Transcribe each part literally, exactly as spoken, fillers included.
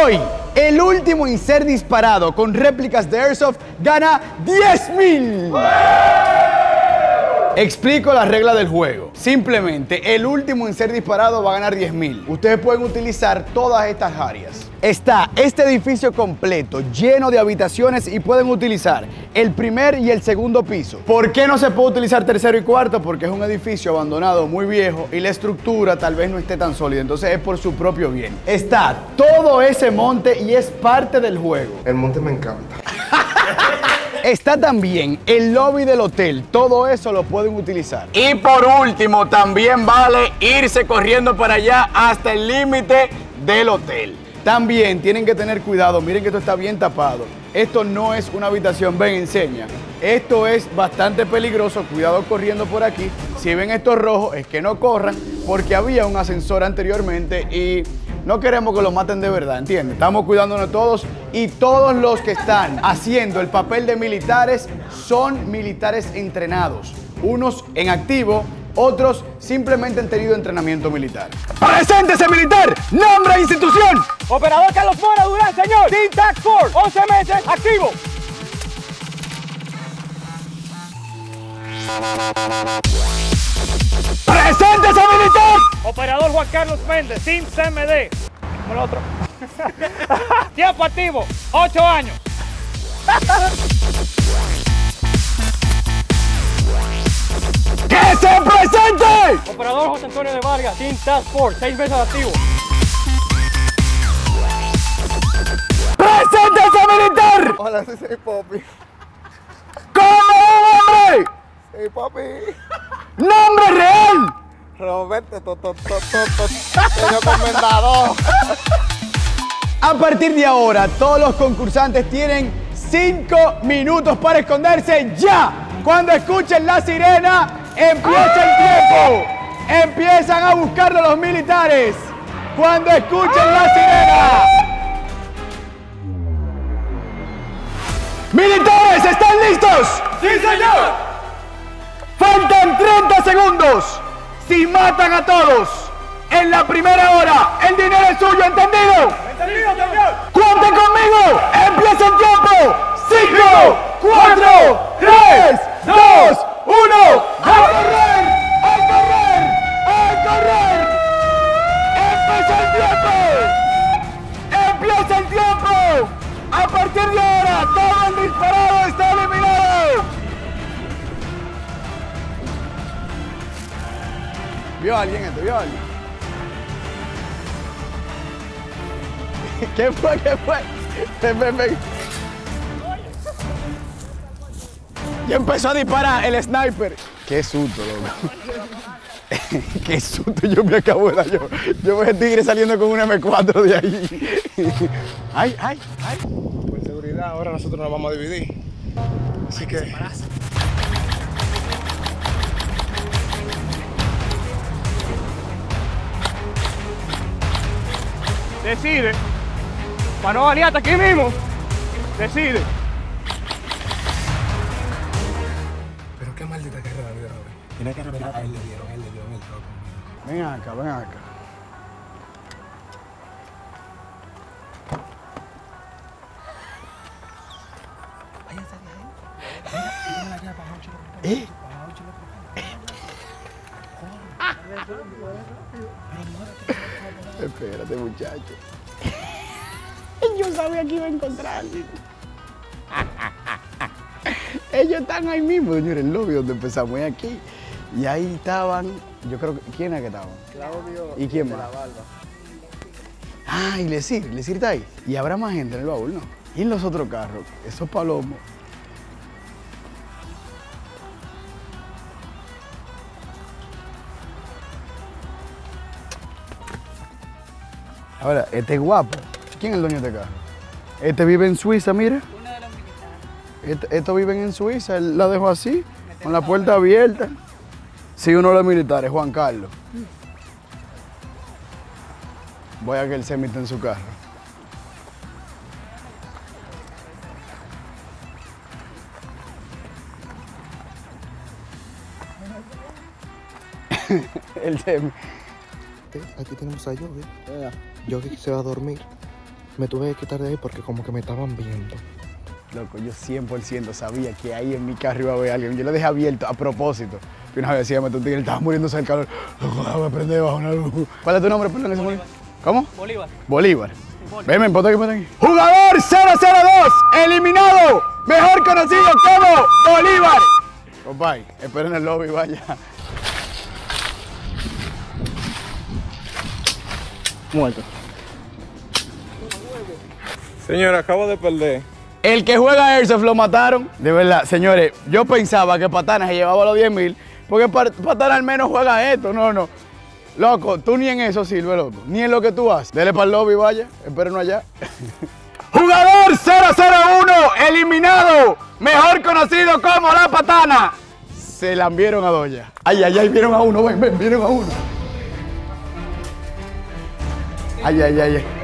Hoy, el último en ser disparado con réplicas de Airsoft gana diez mil. Explico la regla del juego. Simplemente, el último en ser disparado va a ganar diez mil. Ustedes pueden utilizar todas estas áreas. Está este edificio completo, lleno de habitaciones, y pueden utilizar el primer y el segundo piso. ¿Por qué no se puede utilizar tercero y cuarto? Porque es un edificio abandonado, muy viejo, y la estructura tal vez no esté tan sólida. Entonces es por su propio bien. Está todo ese monte y es parte del juego. El monte me encanta. Está también el lobby del hotel, todo eso lo pueden utilizar. Y por último, también vale irse corriendo para allá hasta el límite del hotel. También tienen que tener cuidado, miren que esto está bien tapado. Esto no es una habitación, ven, enseña. Esto es bastante peligroso, cuidado corriendo por aquí. Si ven esto rojo, es que no corran, porque había un ascensor anteriormente y no queremos que lo maten de verdad, ¿entiendes? Estamos cuidándonos todos y todos los que están haciendo el papel de militares son militares entrenados. Unos en activo, otros simplemente han tenido entrenamiento militar. ¡Preséntese, militar! ¡Nombre e institución! Operador Carlos Mora Durán, señor. Team Task Force, once meses, activo. ¡Preséntese, militar! Operador Juan Carlos Méndez, Team C M D. Como el otro. Tiempo activo, ocho años. ¡Que se presente! Operador José Antonio de Vargas, Team Task Force, seis meses activo. ¡Preséntese, militar! Hola, sí, soy Poppy. ¿Cómo nombre? Hey, Poppy. ¡Nombre real! Roberto, to, to, to, to, to, señor comendador. A partir de ahora, todos los concursantes tienen cinco minutos para esconderse ya. Cuando escuchen la sirena, empieza el tiempo. Empiezan a buscarlo los militares. Cuando escuchen la sirena. ¡Militares, están listos! ¡Sí, señor! Faltan treinta segundos. Si matan a todos en la primera hora, el dinero es suyo, ¿entendido? ¡Entendido, señor! ¡Cuenten conmigo! ¡Empieza el tiempo! ¡Cinco, cuatro, tres, dos, uno! ¡A correr! ¡A correr! ¡A correr! ¡Empieza el tiempo! ¡Empieza el tiempo! ¡A partir de ahora, todo el disparado está eliminado! ¿Vio a alguien esto? ¿Vio a alguien? ¿Qué fue? ¿Qué fue? Ven, ven, ven. Ya empezó a disparar el sniper. Qué susto, loco. Qué susto yo me acabo de dar. Yo, yo veo el tigre saliendo con un eme cuatro de ahí. Ay, ay, ay. Por seguridad, ahora nosotros nos vamos a dividir. Así que... Decide. Para no aliarte aquí mismo. Decide. Pero qué maldita carrera le dieron. Tiene que revelar a él le dieron, a él le dieron el robo. Ven acá, ven acá. ¿Eh? Espérate, muchacho. Yo sabía que iba a encontrar. Ellos están ahí mismo, señores, el lobby donde empezamos, es aquí. Y ahí estaban, yo creo que, ¿quién es que estaban? Claudio. ¿Y quién de más? la Barba. Ah, y Lesir, Lesir está ahí. Y habrá más gente en el baúl, ¿no? Y en los otros carros, esos palomos. Ahora, este es guapo. ¿Quién es el dueño de este carro? Este vive en Suiza, mira. Uno de los militares. Este, estos viven en Suiza, él la dejó así, con la puerta abierta. Sí, uno de los militares, Juan Carlos. Voy a que él se meta en su carro. El semi. Aquí tenemos a Yogi. Yogi se va a dormir. Me tuve que quitar de ahí porque como que me estaban viendo. Loco, yo cien por ciento sabía que ahí en mi carro iba a haber alguien. Yo lo dejé abierto a propósito. Y una vez decía, me tigre, estaba muriéndose del calor. Loco, déjame prender bajo una luz. ¿Cuál es tu nombre, perdón? Bolívar. ¿Cómo? Bolívar. Bolívar. Ven, ven, ponte aquí, ponte aquí. Jugador cero cero dos, eliminado, mejor conocido como Bolívar. Compay, esperen en el lobby, vaya. Muerto. Señor, acabo de perder. El que juega Airsoft lo mataron. De verdad, señores, yo pensaba que Patana se llevaba los diez mil, porque Patana al menos juega esto. No, no. Loco, tú ni en eso sirve, loco. Ni en lo que tú haces. Dele para el lobby, vaya. Espérenos allá. Jugador cero cero uno, eliminado. Mejor conocido como La Patana. Se la enviaron a Doña. Ay, ay, ay, vieron a uno. Ven, ven, vieron a uno. Ay, ay, ay, ay.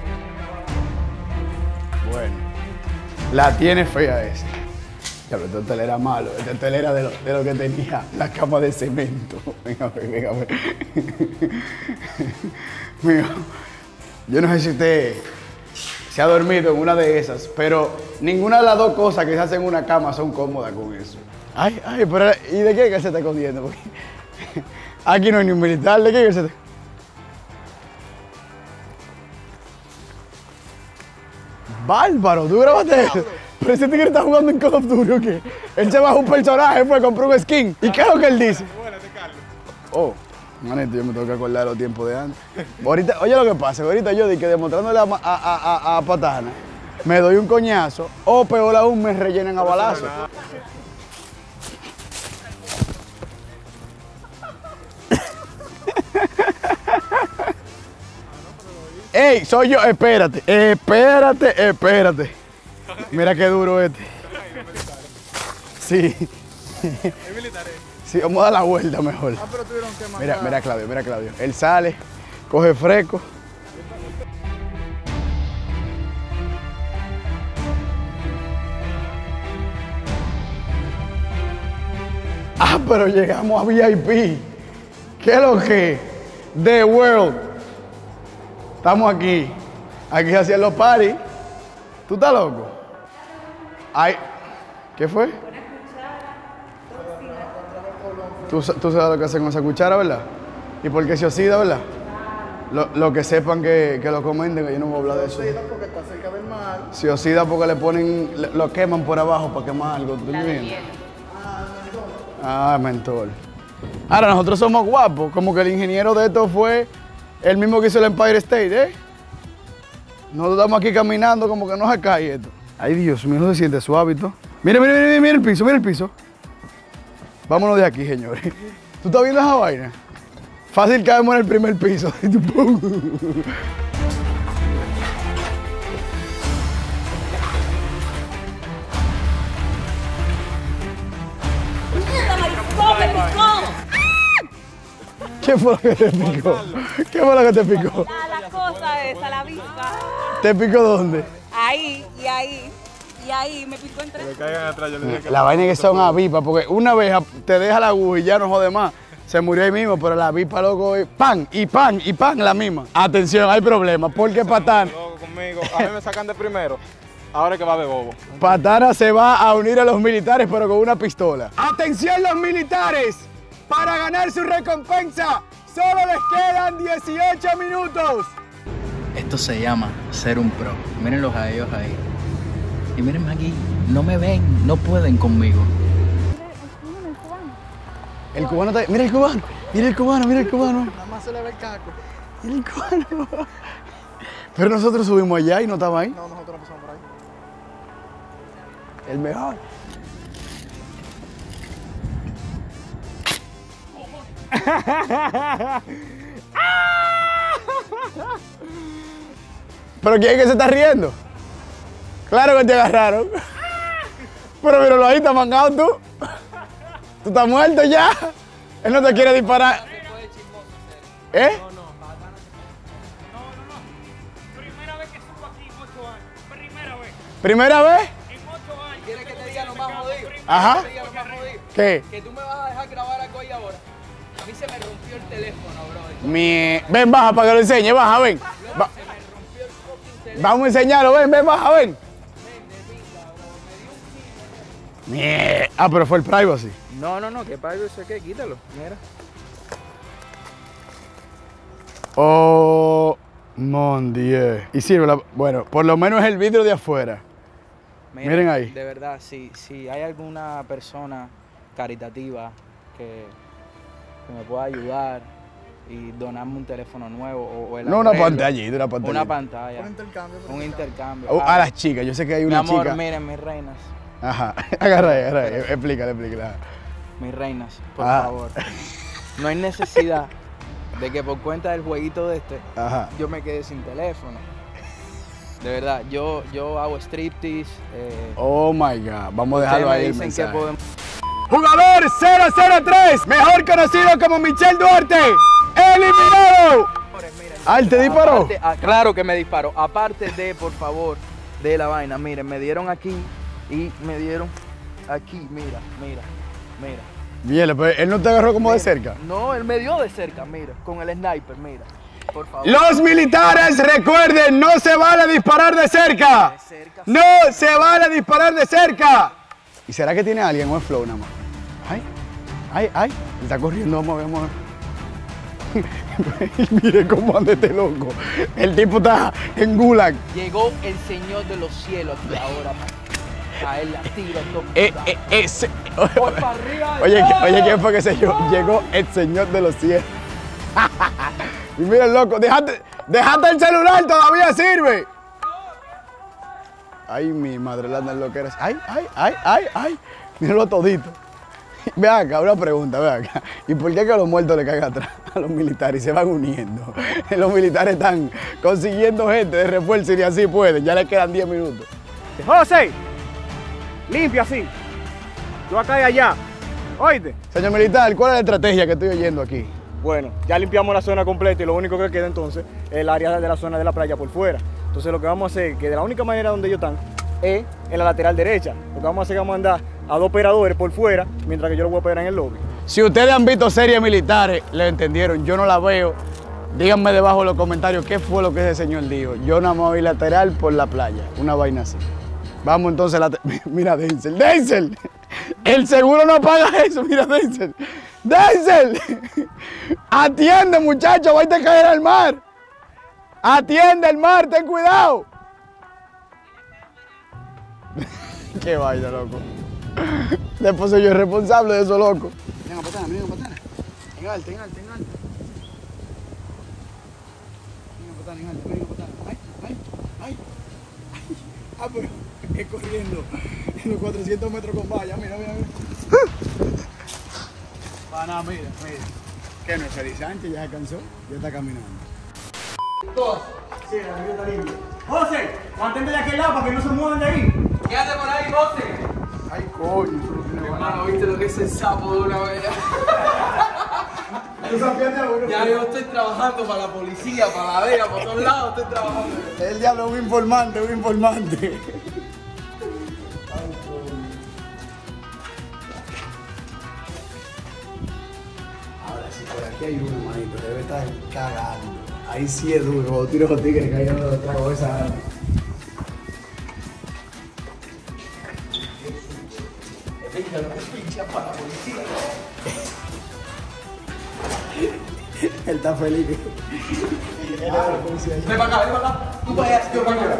Bueno, la tiene fea esa. Ya, pero este hotel era malo. Este hotel era de lo, de lo que tenía la cama de cemento. Venga, venga, venga. Mío, yo no sé si usted se ha dormido en una de esas, pero ninguna de las dos cosas que se hacen en una cama son cómodas con eso. Ay, ay, pero ¿y de qué que se está escondiendo? Porque aquí no hay ni un militar. ¿De qué que se está? Bárbaro, ¿tú grabaste eso? Pero ese tigre está jugando en Call of Duty, ¿o qué? Él se bajó un personaje, fue, compró un skin. ¿Y qué es lo que él dice? Oh, manito, yo me tengo que acordar de los tiempos de antes. Ahorita, oye lo que pasa, ahorita yo di que demostrándole a, a, a, a Patana, me doy un coñazo, o peor aún, me rellenan a balazo. ¡Ey! Soy yo, espérate, espérate, espérate. Mira qué duro este. Sí. ¿Es militar? Sí, vamos a dar la vuelta mejor. Ah, pero tuvieron que mandar. Mira, mira Claudio, mira Claudio. Él sale, coge fresco. Ah, pero llegamos a V I P. ¿Qué es lo que? The World. Estamos aquí. Aquí se hacían los parties. ¿Tú estás loco? Ay, ¿qué fue? ¿Tú, tú sabes lo que hacen con esa cuchara, ¿verdad? ¿Y por qué se oxida, verdad? Lo, lo que sepan que, que lo comenten, que yo no voy a hablar de eso. Se oxida porque está cerca del mar. Se oxida porque le ponen, le, lo queman por abajo para quemar algo. ¿Tú entiendes? Ah, mentol. Ahora, nosotros somos guapos. Como que el ingeniero de esto fue el mismo que hizo el Empire State, ¿eh? Nosotros estamos aquí caminando como que no se cae esto. Ay, Dios mío, no se siente suavito. Mira, mira, mira, mira el piso, mira el piso. Vámonos de aquí, señores. ¿Tú estás viendo esa vaina? Fácil caemos en el primer piso. ¿Qué fue lo que te picó? ¿Qué fue lo que te picó? La, la cosa esa, la avispa. ¿Te picó dónde? Ahí, y ahí, y ahí, me picó entre... Me caigan atrás, yo le dije que la vaina es que son avispas, porque una vez te deja la aguja y ya no jode más. Se murió ahí mismo, pero la avispa, loco, es pan, y pan, y pan, la misma. Atención, hay problemas, porque Patana... conmigo, a mí me sacan de primero. Ahora es que va de bobo. Patana se va a unir a los militares, pero con una pistola. ¡Atención los militares! Para ganar su recompensa, solo les quedan dieciocho minutos. Esto se llama ser un pro. Mírenlos a ellos ahí. Y mírenme aquí, no me ven, no pueden conmigo. El cubano está... Mira el cubano, mira el cubano, mira el cubano. Nada más se le ve el caco. Mira el cubano. Pero nosotros subimos allá y no estaba ahí. No, nosotros no pasamos por ahí. El mejor. ¿Pero quién es que se está riendo? Claro que te agarraron. Pero míralo ahí, está mangado tú. Tú estás muerto ya. Él no te quiere disparar. ¿Eh? No, no, no. Primera vez que subo aquí en ocho años. Primera vez. ¿Primera vez? En ocho años. ¿Quieres que te diga lo más jodido? Ajá. ¿Quieres que te diga lo más jodido? ¿Qué? Que tú me vas a dejar grabar algo ahí ahora. A mí se me rompió el teléfono, bro. Mi... Ven, baja para que lo enseñe, baja, ven. Va- Se me rompió el fucking Vamos a enseñarlo, ven, ven, baja, ven. Mie- Ah, pero fue el privacy. No, no, no, que pago eso que quítalo. Mira. Oh, mon Dieu. Y sirve la... Bueno, por lo menos el vidrio de afuera. Mira, Miren ahí. De verdad, si, si hay alguna persona caritativa que, que me pueda ayudar y donarme un teléfono nuevo o, o el No una arreglo, pantallita, una pantalla. Una pantalla. Un intercambio. Un intercambio. Oh, Ah, a las chicas, yo sé que hay mi una amor, chica. miren, mis reinas. Ajá, agarra ahí, agarra ahí. Explícale, explícale. Mis reinas, por Ah. favor. No hay necesidad de que por cuenta del jueguito de este Ajá. yo me quede sin teléfono. De verdad, yo, yo hago striptease. Eh, Oh my God, vamos a ustedes dejarlo me ahí el dicen que mensaje. podemos... Jugador cero cero tres, mejor conocido como Michel Duarte, eliminado. Ah, ¿él te disparó? Aparte- ah, claro que me disparó. Aparte de, por favor, de la vaina, miren, me dieron aquí y me dieron aquí, mira, mira, mira. Bien, pero él no te agarró como de Mira. cerca. No, él me dio de cerca, mira, con el sniper, mira. Por favor. Los militares, recuerden, no se vale disparar de cerca. De cerca. No se vale disparar de cerca. ¿Y será que tiene alguien o es flow nada más? Ay, ay, ay. Él está corriendo, vamos a ver, vamos a ver. Mire cómo anda este loco. El tipo está en gulag. Llegó el Señor de los cielos aquí ahora para caer la tiro. Eh, eh, ese- Voy para arriba. Oye, oye, ¿quién fue que se yo? Llegó el Señor de los cielos. Y mira el loco, déjate, déjate el celular, todavía sirve. Ay, mi madre, la anda lo que eres. Ay, ay, ay, ay, ay. Míralo todito. Ve acá, una pregunta, ve acá. ¿Y por qué que a los muertos le caen atrás a los militares y se van uniendo? Los militares están consiguiendo gente de refuerzo y ni así pueden. Ya les quedan diez minutos. José, limpia así. Yo acá y allá. Oíste. Señor militar, ¿cuál es la estrategia que estoy oyendo aquí? Bueno, ya limpiamos la zona completa y lo único que queda entonces es el área de la zona de la playa por fuera. Entonces lo que vamos a hacer, que de la única manera donde ellos están, es en la lateral derecha. Lo que vamos a hacer es que vamos a andar a dos operadores por fuera, mientras que yo lo voy a operar en el lobby. Si ustedes han visto series militares, le entendieron, yo no la veo. Díganme debajo en los comentarios qué fue lo que ese señor dijo. Yo nada más voy lateral por la playa, una vaina así. Vamos entonces, la mira Denzel, Denzel, el seguro no paga eso, mira Denzel. Denzel, atiende muchacho, vais a caer al mar. Atiende el mar, ten cuidado. Qué vaina, loco. Después soy yo el responsable de eso, loco. Venga, patana, venga, patana. En alto, en alto, en alto. Venga, patana, en alto, venga, patana. Ay, ay, ay. Ah, pero es corriendo en los cuatrocientos metros con valla. Mira, mira, mira. Pana, mira, mira. Que no es Feliz Sánchez, ya se cansó, ya está caminando. Todas. Sí, la vida está limpia. José, mantente de aquel lado para que no se muevan de ahí. Quédate por ahí, José. Ay, coño, eso no tiene Hermano, ¿viste lo que es el sapo de una vez? ¿Tú sabías de algo? Ya yo estoy trabajando para la policía, para la D E A, por todos lados estoy trabajando. El diablo es un informante, un informante. Ahora sí, por aquí hay uno, manito, debe estar cagando. Ahí sí es duro, cuando tiro los tigres cayendo los tragos de esa arma. Él está feliz. Él es la policía. Ven para acá, ven para acá. Tú para allá, yo para acá.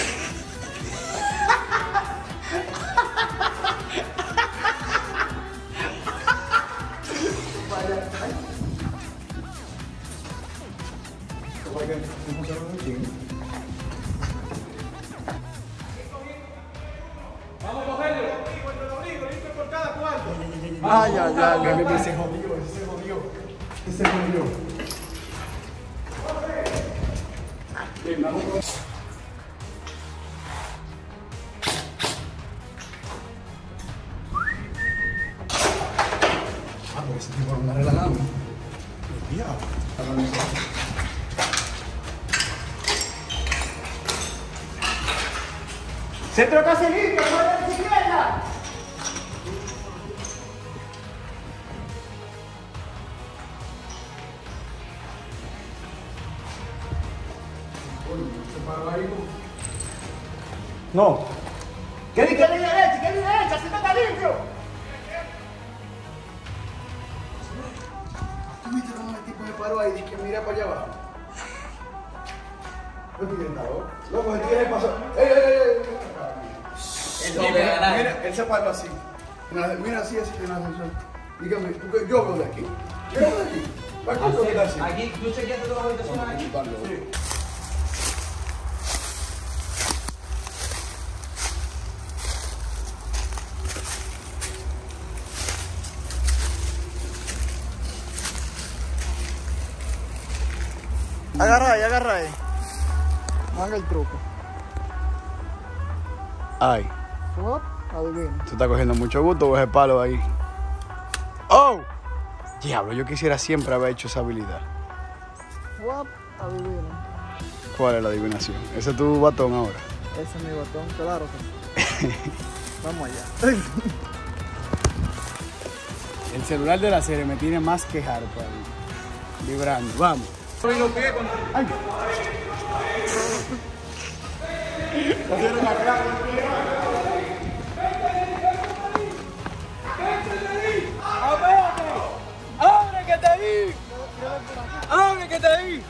Ay, ay, ay, ay, ay, se jodió, se jodió, se jodió. Ah, pues ese tipo no anda relajando. El diablo. Centro casi limpio, no hay la izquierda. Se paró ahí. No. ¿Qué dice que derecha? ¿Qué derecha? ¡Si está limpio! ¿Tú viste cómo el tipo me paró ahí y que mira para allá abajo? ¿No te entiendes, loco? Loco, el tigre pasó. ¡Ey, ey, ey! ey! Mira, mira, él se paró así. Mira así, así en la ascensor. Dígame, porque yo veo de aquí. Yo veo de aquí. ¿Para qué tú estás así? Aquí, ¿tú chequeaste todas las habitaciones aquí? Sí. Agarra ahí, agarra ahí. Haga el truco. Ay, Fuap, adivina. se está cogiendo mucho gusto con ese palo ahí. ¡Oh! Diablo, yo quisiera siempre haber hecho esa habilidad. Fuap, adivina. ¿Cuál es la adivinación? Ese es tu batón ahora. Ese es mi botón, claro que sí. Vamos allá. El celular de la serie me tiene más que harto ahí. Vibrando. Vamos. Ay. ¡Abre que te vi! ¡Abre que te vi!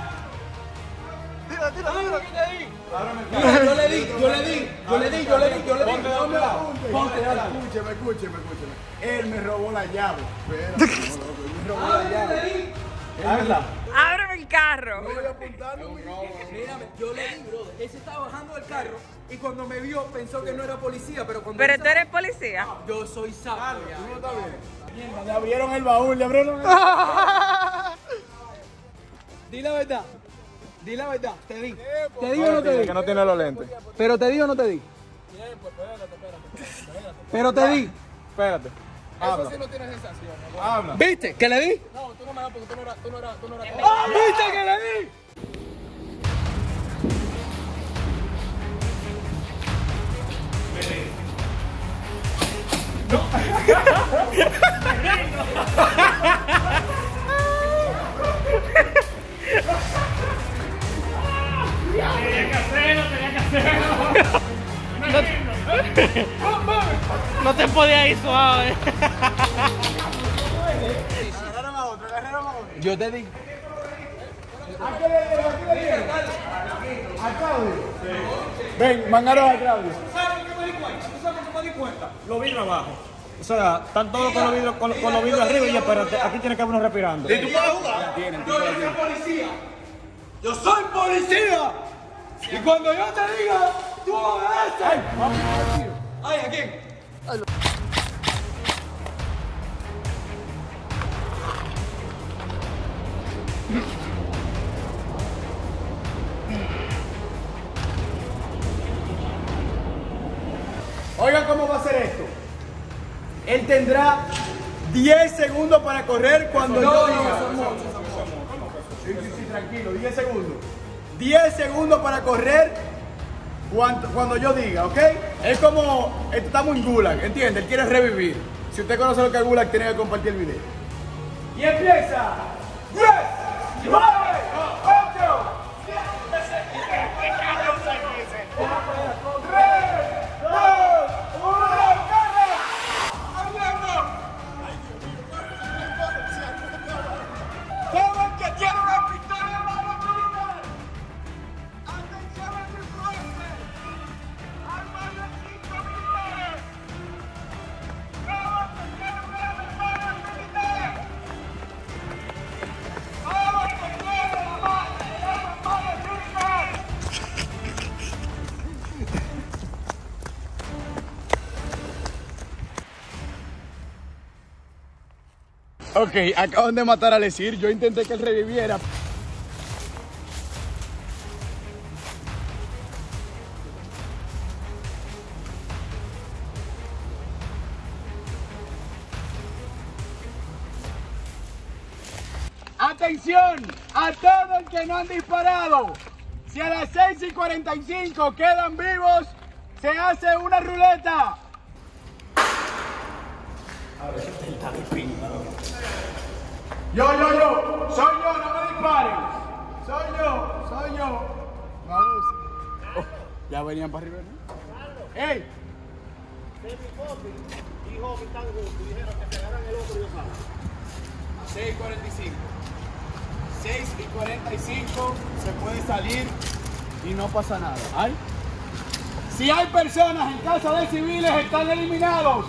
Tira, tira, ¡Abre que te vi! Yo le di, yo le di, yo le di, yo le di, yo le di. No me apunte. Escúcheme, escúcheme, escúcheme. Él me robó la llave. Espérate, no, loco, él me robó la llave. Hazla. Ábreme el carro. Estoy apuntando. Mírame, yo le di, brother. Él se estaba bajando del carro y cuando me vio pensó que no era policía, pero cuando... Pero él tú se- eres policía. Yo soy sapo. ¿Tú no estás bien? Le abrieron el baúl, le abrieron el Di la verdad. Di la verdad. Te di. ¿Te di o no te di? Que no tiene los lentes. Pero te di o no te di. Pero te di. Espérate. Habla. Habla. ¿Viste? ¿Que le di? No, tú no me das porque tú no eras... Tú no eras, tú no eras... ¡Ah! ¿Viste que le di? No te podía ir suave. Agarraron a otro, agarraron a otro. Yo te di. ¿A qué le dieron? ¿A qué le dieron? ¿A Claudio? Ven, mangaron a Claudio. ¿Sabes qué me di cuenta? ¿Tú sabes qué me di cuenta? Los vidrios abajo. O sea, están todos con los vidrios, con, con los vidrios arriba y ya, pero te- aquí tiene que haber uno respirando. ¿Y tú puedes jugar? Yo soy policía. Yo soy policía. Y cuando yo te diga, tú obedeces. Ay, ¿a quién? Oigan cómo va a ser esto. Él tendrá diez segundos para correr cuando yo diga. Sí, sí, sí, tranquilo, diez segundos. diez segundos para correr cuando, cuando yo diga, ¿ok? Es como, estamos en Gulag, ¿entiende? Él quiere revivir. Si usted conoce lo que es Gulag, tiene que compartir el video. Y empieza. diez, nueve, ocho, Ok, acaban de matar a Lesir. Yo intenté que él reviviera. Atención a todos los que no han disparado. Si a las seis y cuarenta y cinco quedan vivos, se hace una ruleta. Yo, yo, yo, soy yo, no me disparen. Soy yo, soy yo. No abuse. Ya venían para arriba, ¿no? ¡Ey! seis y cuarenta y cinco. seis y cuarenta y cinco se puede salir y no pasa nada. ¿Ay? Si hay personas en casa de civiles, están eliminados.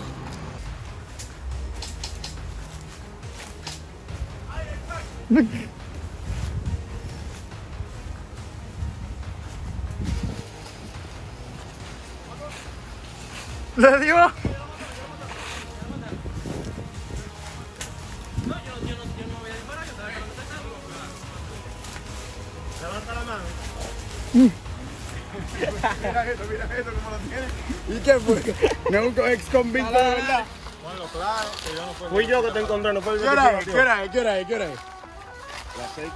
¿Le dio? Levanta la mano. Mira esto, mira esto, cómo lo tiene. ¿Y qué fue? No es un ex convicto de verdad. Bueno, claro, que yo no puedo. Fui yo que te encontré, no fue el ¿Qué hora es? ¿Qué hora es? ¿Qué hora es? ¿Qué hora es? Las seis.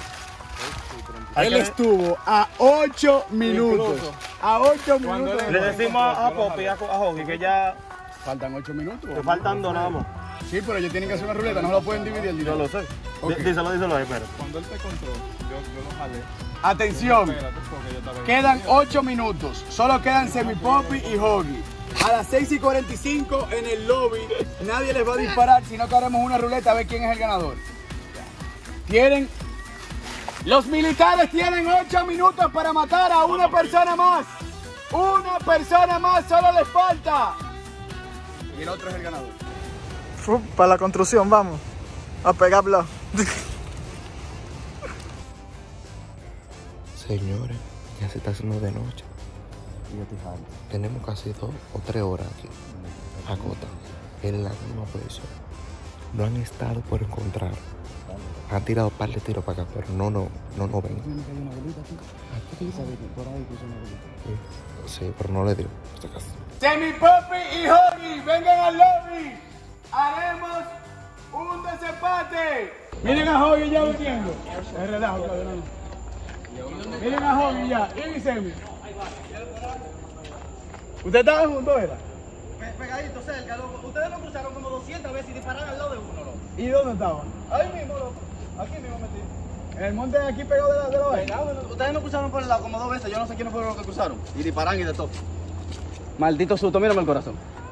Él estuvo a ocho minutos. A ocho minutos. Le decimos a Popi y a Jogi que ya Faltan ocho minutos. te faltan dos nada más. Sí, pero ellos tienen que hacer una ruleta, no lo pueden dividir el Yo dinero. lo sé. Ok. Dí- Díselo, díselo ahí, pero. Cuando él te encontró, yo, yo lo jalé. Atención, Espérate, porque yo estaba ahí. quedan ocho minutos. Solo quedan Semipopi y Hoggy. A las seis y cuarenta y cinco en el lobby, nadie les va a disparar, sino que haremos una ruleta a ver quién es el ganador. Tienen. Los militares tienen ocho minutos para matar a una persona más. Una persona más solo les falta. Y el otro es el ganador. Fu, para la construcción, vamos. A pegarlo. Señores, ya se está haciendo de noche. Tenemos casi dos o tres horas aquí. Acota, en la misma posición. No han estado por encontrar. Han tirado un par de tiros para acá, pero no, no, no, no ven. Sí, pero no le dio. Semipopi y Hoggy, vengan al lobby. Haremos un desempate. Miren a Hoggy ya viniendo. Es relajo, cabrón. Miren a Hoggy ya. Y Semi. ¿Ustedes estaban juntos, era? Pegadito cerca, loco. Ustedes lo cruzaron como doscientas veces y dispararon al lado de uno, loco. ¿Y dónde estaban? Ahí mismo, loco. Aquí mismo metí. En el monte de aquí pegado de la, de la vaina. Ustedes no cruzaron por el lado como dos veces. Yo no sé quiénes fueron los que cruzaron. Y disparan y de todo. Maldito susto, mírame el corazón.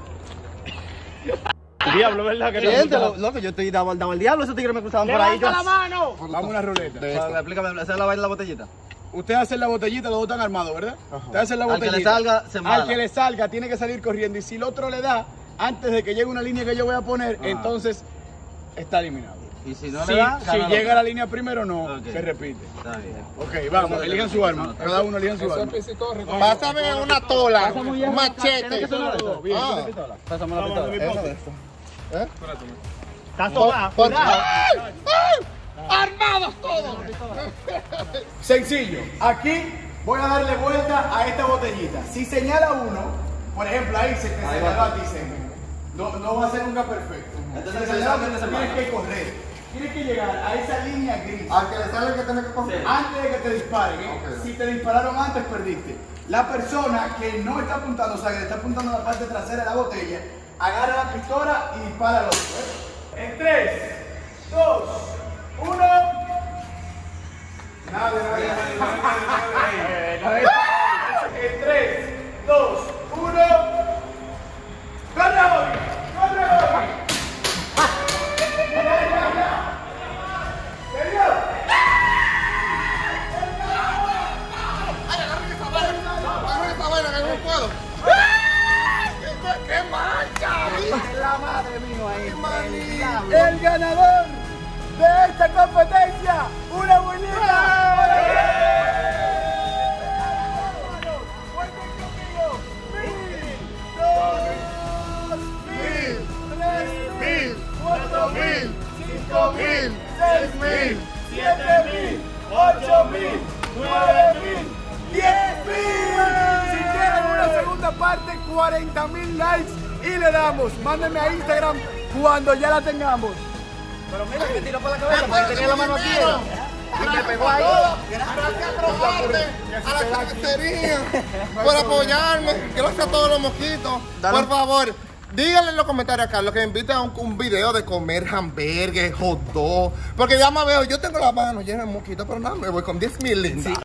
Diablo, ¿verdad? Que Siéntelo, loco, yo estoy dado, dado al diablo, esos tigres me cruzaban por ahí. Yo... la mano! Vamos a una ruleta. Para- Explícame, esa es la vaina de la botellita. Ustedes hacen la botellita, los dos están armados, ¿verdad? Ustedes hacen la Al que botellita. le salga, se mala. Al que le salga, tiene que salir corriendo. Y si el otro le da, antes de que llegue una línea que yo voy a poner, entonces está eliminado. Y si no Si, le da, si gana llega loco. a la línea primero, no, Ok. se repite. Está bien. Ok, vamos, elijan su arma. Cada uno elijan su arma. Pásame una tola, un Tiene machete. que sonar esto. Bien, Ah. ¿tiene pistola? Pásame la pistola. Esa de esto. ¿Eh? Está sobada. Por- ¡Ay! ¡Ay! ¡Armados todos! Sencillo. Aquí voy a darle vuelta a esta botellita. Si señala uno, por ejemplo, ahí se te señaló a ti, Sergio. No, no va a ser nunca perfecto. Entonces, Si te se señaló, sabe que se tienes mata. que correr. Tienes que llegar a esa línea gris. Al que le sale el que tiene que coger. Antes de que te disparen, ¿eh? Ok. Si te dispararon antes, perdiste. La persona que no está apuntando, o sea, que le está apuntando a la parte trasera de la botella, agarra la pistola y dispara al otro. ¿eh? En tres, dos, uno. Nada, nada, En tres, dos, uno. ¡Corre, Bobby! ¡Corre, Bobby! ¡Ya, ya, ya! ¡Señor! Agarra esa vaina que no puedo. ¡Qué mancha! La madre mío ahí. El ganador de esta competencia, una buenita. Mil, cuatro mil, cinco mil, seis mil, siete mil, ocho mil, nueve mil, diez mil. Si quieren una segunda parte, cuarenta mil likes y le damos. Mándenme a Instagram cuando ya la tengamos. Pero mira que tiró por la cabeza porque tenía la mano aquí. Y me pegó ahí. Gracias a Trojarte, a la cafetería, por apoyarme. Gracias a todos los mosquitos. Por favor, díganle en los comentarios a Carlos que me invite a un, un video de comer hamburgues, hot dog. Porque ya me veo, yo tengo la mano llena de mosquitos, pero nada, me voy con diez mil lindas.